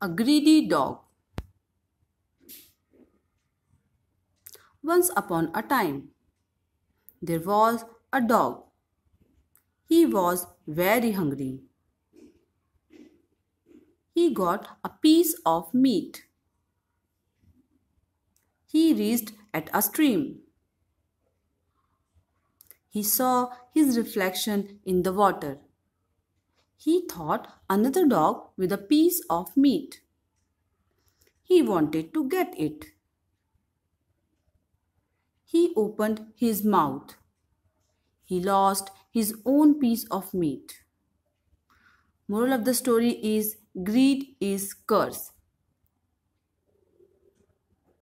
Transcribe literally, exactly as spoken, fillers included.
A greedy dog. Once upon a time, there was a dog. He was very hungry. He got a piece of meat. He reached at a stream. He saw his reflection in the water. He thought another dog with a piece of meat. He wanted to get it. He opened his mouth. He lost his own piece of meat. Moral of the story is greed is curse.